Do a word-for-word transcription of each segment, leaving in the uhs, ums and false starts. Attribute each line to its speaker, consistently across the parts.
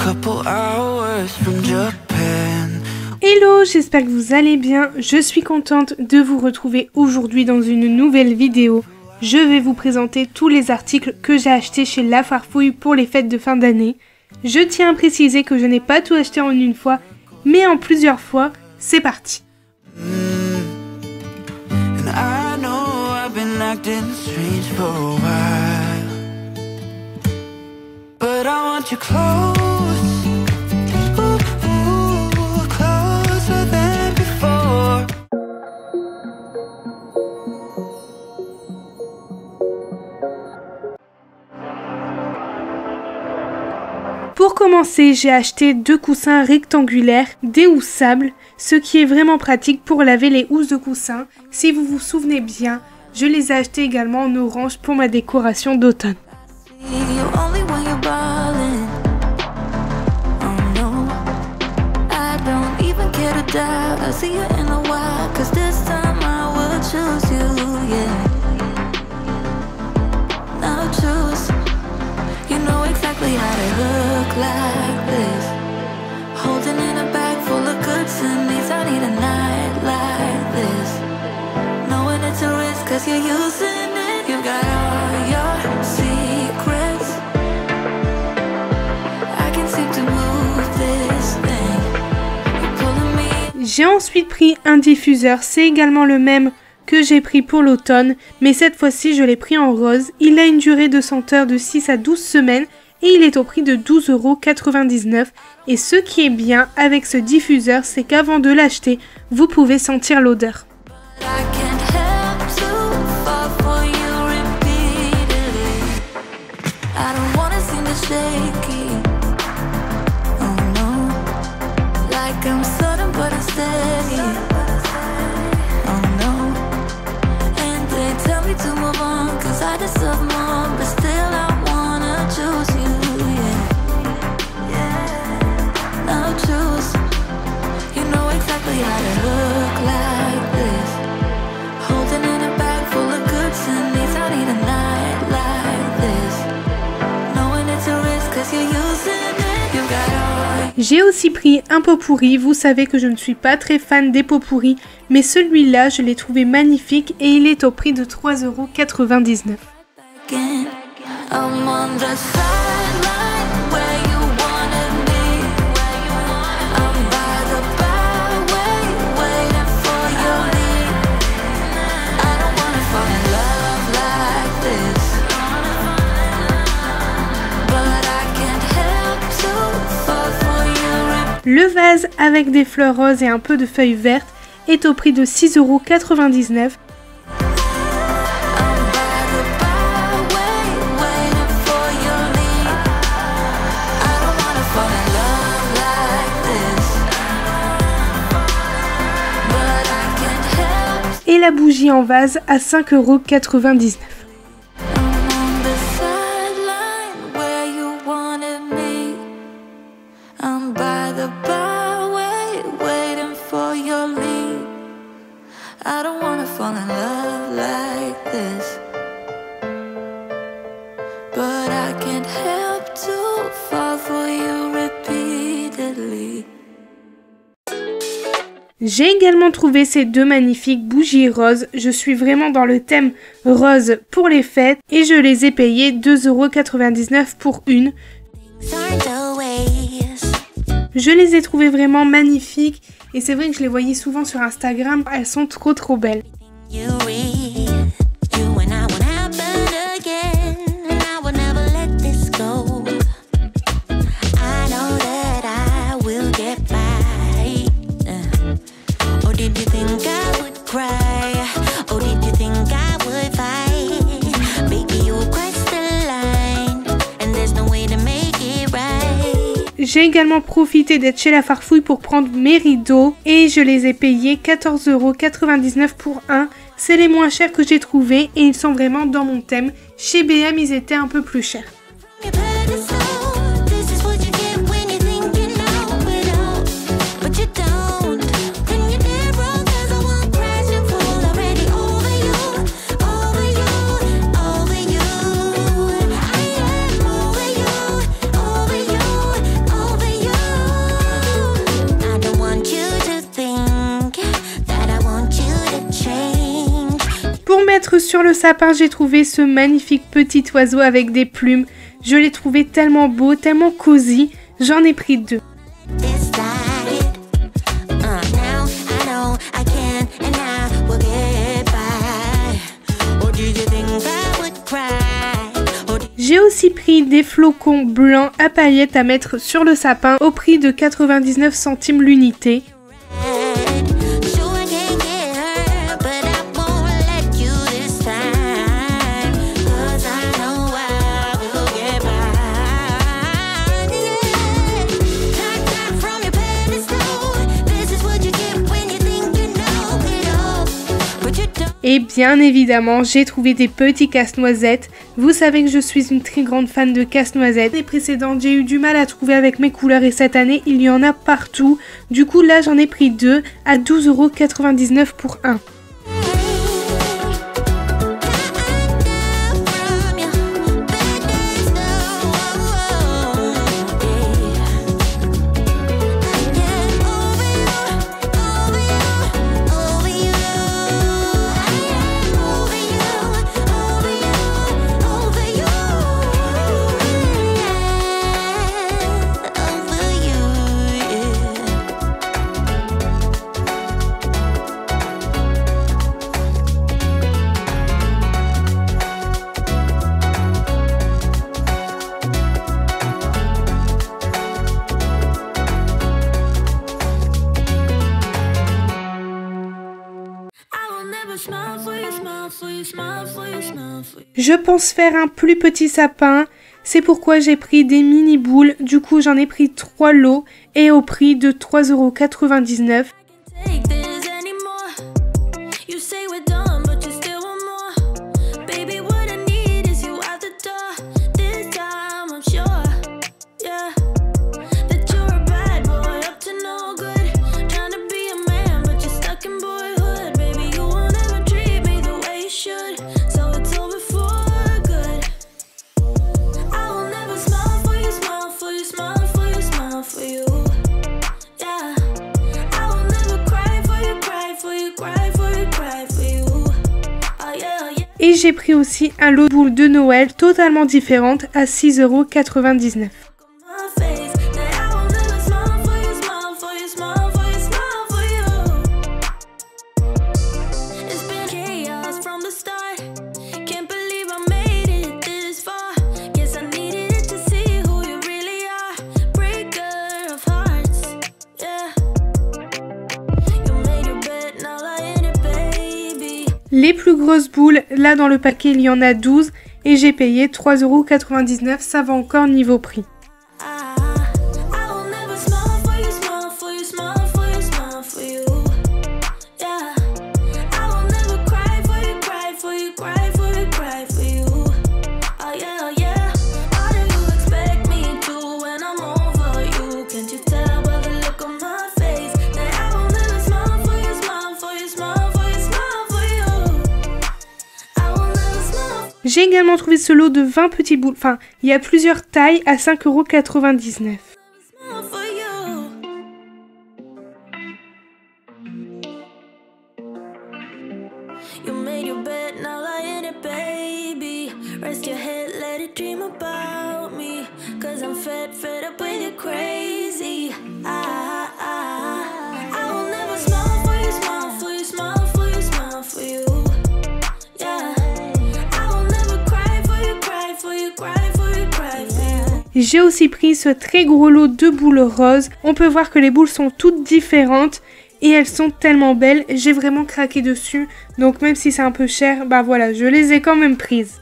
Speaker 1: Hello, j'espère que vous allez bien. Je suis contente de vous retrouver aujourd'hui dans une nouvelle vidéo. Je vais vous présenter tous les articles que j'ai achetés chez La Farfouille pour les fêtes de fin d'année. Je tiens à préciser que je n'ai pas tout acheté en une fois, mais en plusieurs fois. C'est parti. Pour commencer, j'ai acheté deux coussins rectangulaires déhoussables, ce qui est vraiment pratique pour laver les housses de coussins. Si vous vous souvenez bien, je les ai achetés également en orange pour ma décoration d'automne.
Speaker 2: How to look like this, holding in a bag full of goods and needs. I need a night like this, knowing it's a risk cause you're using it. You've got all your secrets, I can seem to move this thing. You're pulling me.
Speaker 1: J'ai ensuite pris un diffuseur, c'est également le même que j'ai pris pour l'automne, mais cette fois-ci je l'ai pris en rose. Il a une durée de senteur de six à douze semaines. Et il est au prix de douze euros quatre-vingt-dix-neuf. Et ce qui est bien avec ce diffuseur, c'est qu'avant de l'acheter, vous pouvez sentir l'odeur. J'ai aussi pris un pot pourri. Vous savez que je ne suis pas très fan des pots pourris, mais celui-là, je l'ai trouvé magnifique et il est au prix de trois euros quatre-vingt-dix-neuf. Le vase avec des fleurs roses et un peu de feuilles vertes est au prix de six euros quatre-vingt-dix-neuf. Et la bougie en vase à cinq euros quatre-vingt-dix-neuf. J'ai également trouvé ces deux magnifiques bougies roses. Je suis vraiment dans le thème rose pour les fêtes et je les ai payées deux euros quatre-vingt-dix-neuf pour une. Je les ai trouvées vraiment magnifiques et c'est vrai que je les voyais souvent sur Instagram. Elles sont trop trop belles. J'ai également profité d'être chez La Farfouille pour prendre mes rideaux et je les ai payés quatorze euros quatre-vingt-dix-neuf pour un. C'est les moins chers que j'ai trouvés et ils sont vraiment dans mon thème. Chez B M, ils étaient un peu plus chers. mettre sur le sapin, j'ai trouvé ce magnifique petit oiseau avec des plumes. Je l'ai trouvé tellement beau, tellement cosy. J'en ai pris deux. J'ai aussi pris des flocons blancs à paillettes à mettre sur le sapin au prix de quatre-vingt-dix-neuf centimes l'unité. Et bien évidemment, j'ai trouvé des petits casse-noisettes. Vous savez que je suis une très grande fan de casse-noisettes. Les précédentes, j'ai eu du mal à trouver avec mes couleurs et cette année, il y en a partout. Du coup, là, j'en ai pris deux à douze euros quatre-vingt-dix-neuf pour un. Je pense faire un plus petit sapin, c'est pourquoi j'ai pris des mini boules, du coup j'en ai pris trois lots et au prix de trois euros quatre-vingt-dix-neuf. Et j'ai pris aussi un lot de boules de Noël totalement différentes à six euros quatre-vingt-dix-neuf. Les plus grosses boules, là dans le paquet il y en a douze et j'ai payé trois euros quatre-vingt-dix-neuf, ça va encore niveau prix. J'ai également trouvé ce lot de vingt petits boules, enfin, il y a plusieurs tailles à cinq euros quatre-vingt-dix-neuf. J'ai aussi pris ce très gros lot de boules roses. On peut voir que les boules sont toutes différentes et elles sont tellement belles. J'ai vraiment craqué dessus. Donc même si c'est un peu cher, bah voilà, je les ai quand même prises.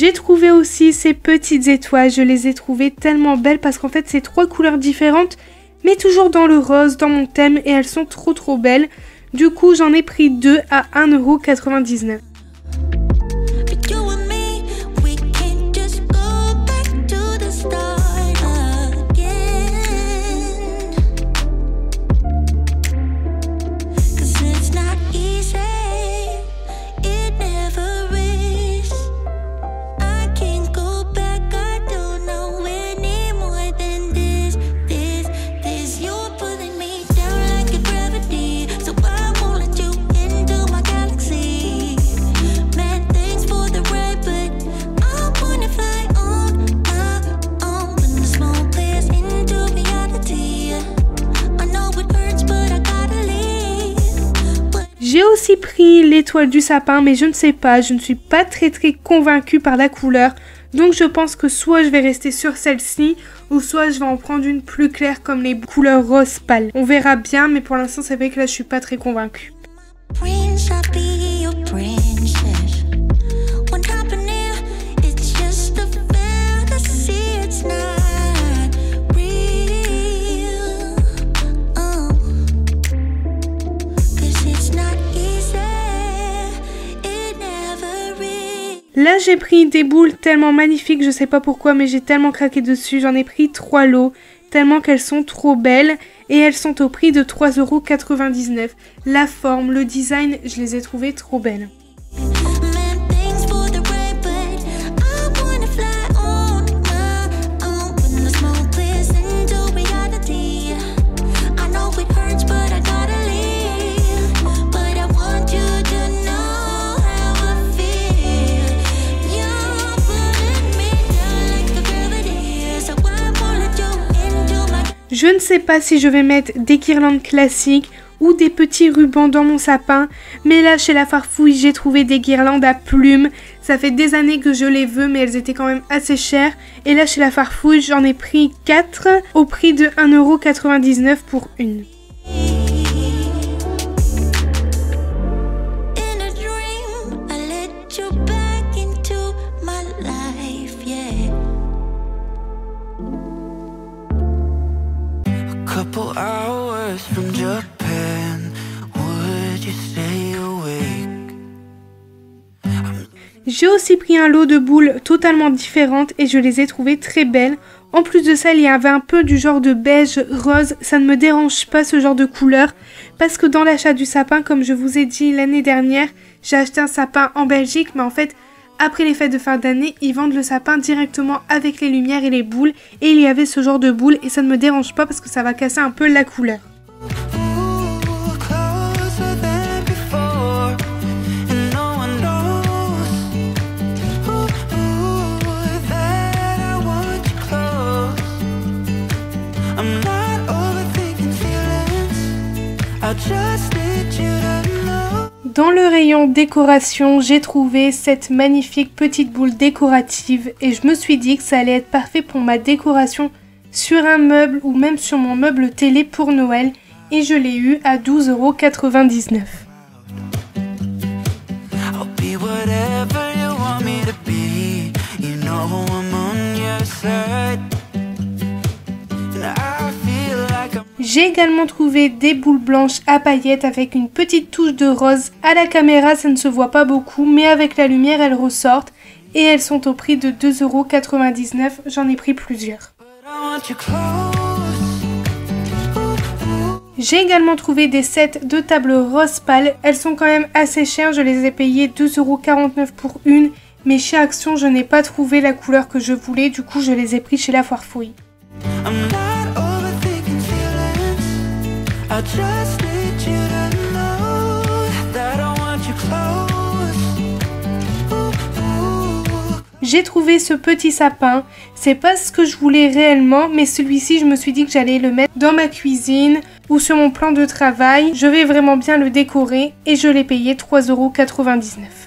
Speaker 1: J'ai trouvé aussi ces petites étoiles, je les ai trouvées tellement belles parce qu'en fait c'est trois couleurs différentes mais toujours dans le rose, dans mon thème et elles sont trop trop belles. Du coup j'en ai pris deux à un euro quatre-vingt-dix-neuf. J'ai aussi pris l'étoile du sapin, mais je ne sais pas, je ne suis pas très très convaincue par la couleur. Donc je pense que soit je vais rester sur celle-ci, ou soit je vais en prendre une plus claire comme les couleurs rose pâle. On verra bien, mais pour l'instant c'est vrai que là je suis pas très convaincue. Là j'ai pris des boules tellement magnifiques, je sais pas pourquoi mais j'ai tellement craqué dessus, j'en ai pris trois lots, tellement qu'elles sont trop belles et elles sont au prix de trois euros quatre-vingt-dix-neuf. La forme, le design, je les ai trouvées trop belles. Je ne sais pas si je vais mettre des guirlandes classiques ou des petits rubans dans mon sapin, mais là chez la Farfouille j'ai trouvé des guirlandes à plumes. Ça fait des années que je les veux mais elles étaient quand même assez chères. Et là chez la Farfouille j'en ai pris quatre au prix de un euro quatre-vingt-dix-neuf pour une.
Speaker 3: Couple hours from Japan, would you stay awake?
Speaker 1: J'ai aussi pris un lot de boules totalement différentes et je les ai trouvées très belles. En plus de ça, il y avait un peu du genre de beige rose, ça ne me dérange pas ce genre de couleur parce que dans l'achat du sapin, comme je vous ai dit l'année dernière, j'ai acheté un sapin en Belgique, mais en fait après les fêtes de fin d'année, ils vendent le sapin directement avec les lumières et les boules. Et il y avait ce genre de boules et ça ne me dérange pas parce que ça va casser un peu la couleur. Dans le rayon décoration, j'ai trouvé cette magnifique petite boule décorative et je me suis dit que ça allait être parfait pour ma décoration sur un meuble ou même sur mon meuble télé pour Noël et je l'ai eu à douze euros quatre-vingt-dix-neuf. J'ai également trouvé des boules blanches à paillettes avec une petite touche de rose. À la caméra, ça ne se voit pas beaucoup, mais avec la lumière, elles ressortent. Et elles sont au prix de deux euros quatre-vingt-dix-neuf. J'en ai pris plusieurs. J'ai également trouvé des sets de table rose pâle. Elles sont quand même assez chères. Je les ai payées deux euros quarante-neuf pour une. Mais chez Action, je n'ai pas trouvé la couleur que je voulais. Du coup, je les ai pris chez la Farfouille. J'ai trouvé ce petit sapin, c'est pas ce que je voulais réellement, mais celui-ci je me suis dit que j'allais le mettre dans ma cuisine ou sur mon plan de travail. Je vais vraiment bien le décorer et je l'ai payé trois euros quatre-vingt-dix-neuf.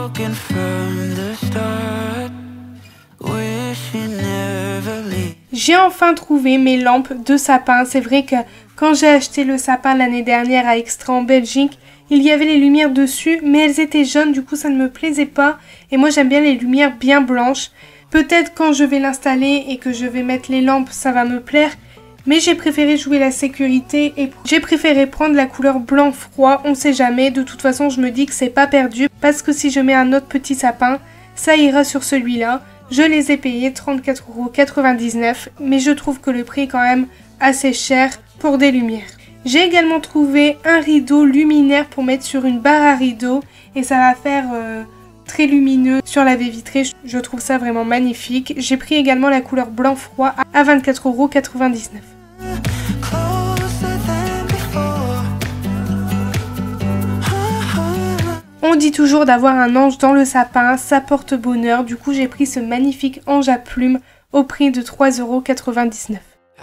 Speaker 1: J'ai J'ai enfin trouvé mes lampes de sapin. C'est vrai que quand j'ai acheté le sapin l'année dernière à Extra en Belgique, il y avait les lumières dessus, mais elles étaient jaunes, du coup ça ne me plaisait pas. Et moi j'aime bien les lumières bien blanches. Peut-être quand je vais l'installer et que je vais mettre les lampes, ça va me plaire. Mais j'ai préféré jouer la sécurité et j'ai préféré prendre la couleur blanc froid, on sait jamais. De toute façon je me dis que c'est pas perdu parce que si je mets un autre petit sapin, ça ira sur celui-là. Je les ai payés trente-quatre euros quatre-vingt-dix-neuf, mais je trouve que le prix est quand même assez cher pour des lumières. J'ai également trouvé un rideau luminaire pour mettre sur une barre à rideaux et ça va faire euh, très lumineux sur la baie vitrée. Je trouve ça vraiment magnifique. J'ai pris également la couleur blanc froid à vingt-quatre euros quatre-vingt-dix-neuf. On dit toujours d'avoir un ange dans le sapin, ça porte bonheur. Du coup, j'ai pris ce magnifique ange à plumes au prix de trois euros quatre-vingt-dix-neuf.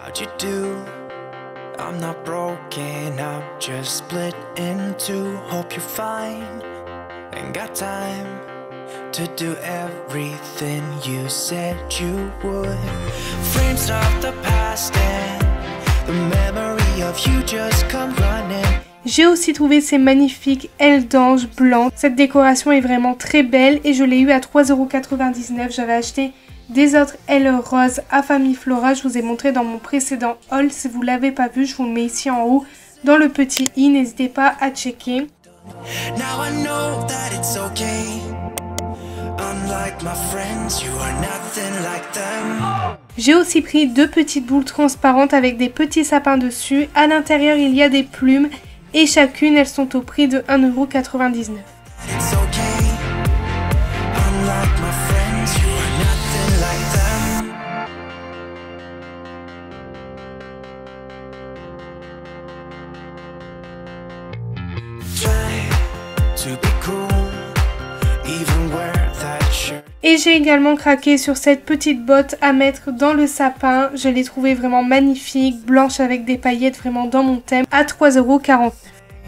Speaker 1: I'm not broken, I'm just split in two. Hope you're fine, ain't got time to do everything you said you would. Frames of the past and the memory of you just come running. J'ai aussi trouvé ces magnifiques ailes d'ange blancs. Cette décoration est vraiment très belle et je l'ai eu à trois euros quatre-vingt-dix-neuf. J'avais acheté des autres ailes roses à Famille Flora. Je vous ai montré dans mon précédent haul. Si vous ne l'avez pas vu, je vous le mets ici en haut dans le petit i. N'hésitez pas à checker. J'ai aussi pris deux petites boules transparentes avec des petits sapins dessus. À l'intérieur, il y a des plumes et chacune, elles sont au prix de un euro quatre-vingt-dix-neuf. Et j'ai également craqué sur cette petite botte à mettre dans le sapin. Je l'ai trouvée vraiment magnifique, blanche avec des paillettes, vraiment dans mon thème, à trois euros quarante-neuf.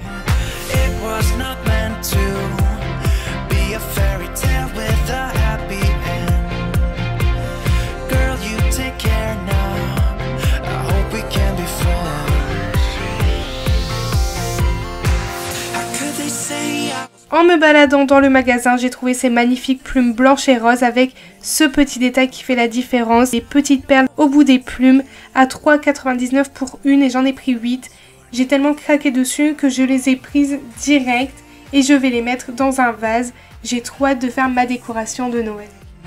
Speaker 1: En me baladant dans le magasin, j'ai trouvé ces magnifiques plumes blanches et roses avec ce petit détail qui fait la différence. Des petites perles au bout des plumes à trois euros quatre-vingt-dix-neuf pour une et j'en ai pris huit. J'ai tellement craqué dessus que je les ai prises direct et je vais les mettre dans un vase. J'ai trop hâte de faire ma décoration de Noël.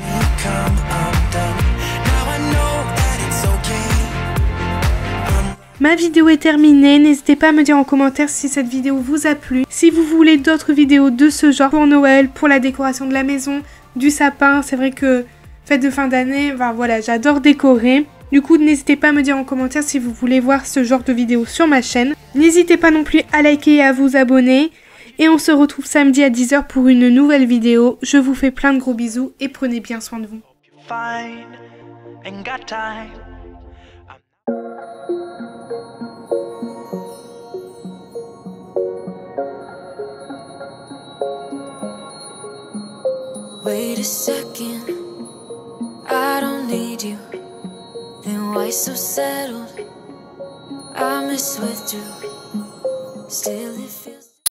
Speaker 1: Ma vidéo est terminée, n'hésitez pas à me dire en commentaire si cette vidéo vous a plu. Si vous voulez d'autres vidéos de ce genre pour Noël, pour la décoration de la maison, du sapin, c'est vrai que fête de fin d'année, ben voilà, j'adore décorer. Du coup, n'hésitez pas à me dire en commentaire si vous voulez voir ce genre de vidéo sur ma chaîne. N'hésitez pas non plus à liker et à vous abonner. Et on se retrouve samedi à dix heures pour une nouvelle vidéo. Je vous fais plein de gros bisous et prenez bien soin de vous.
Speaker 2: Wait a second, I don't need you. Then why so settled? I miss withdrew. Still it feels